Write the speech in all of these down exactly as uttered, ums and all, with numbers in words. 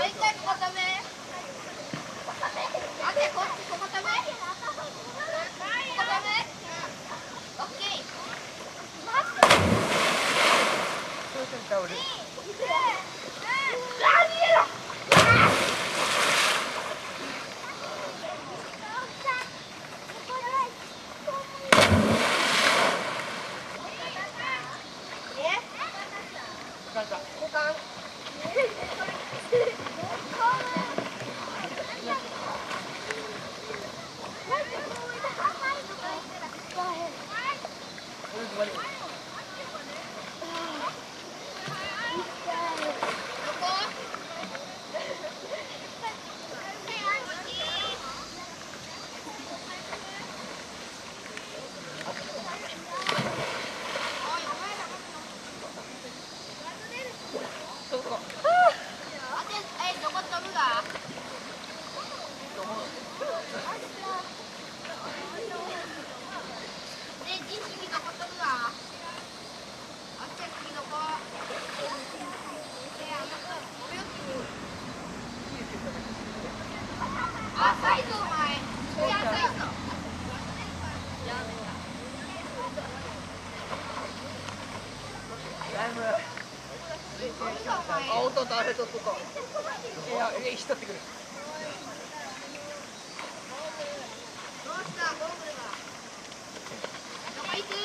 一回ここ止め。あ、でこっちここ止め。ここ止め。オッケー。 そうすると倒れる。交換。あ、おっとっと、あれとっとっと。いや、え、引っ取ってくる。 どうしたゴーグルが。どこ行く？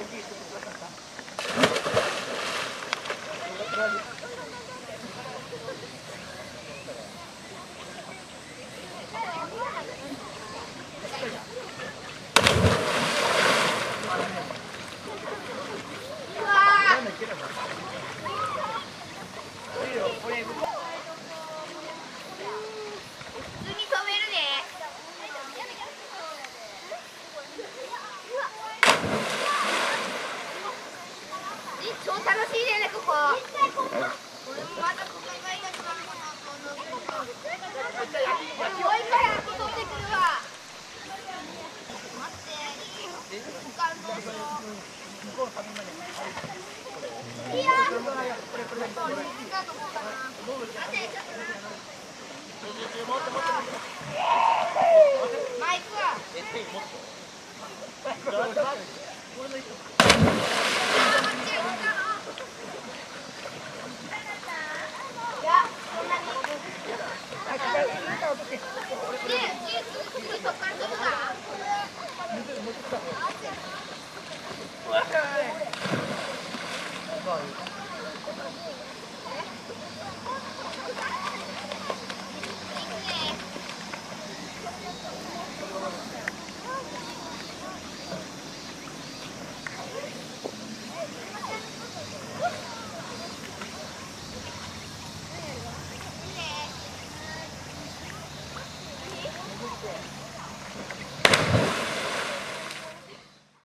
超楽しいね、ここ。俺もまたここがいいなと思うな、このここ。もう一回あっこ取ってくるわ。待って。時間どうぞ。いや。これこれこれ。これどこかな。待って、ちょっとな。マイクは。